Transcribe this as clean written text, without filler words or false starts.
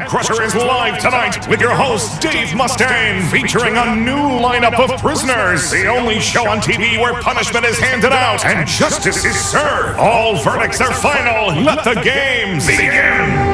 Crusher is live tonight with your host, Dave Mustaine, featuring a new lineup of prisoners. The only show on TV where punishment is handed out and justice is served. All verdicts are final. Let the games begin.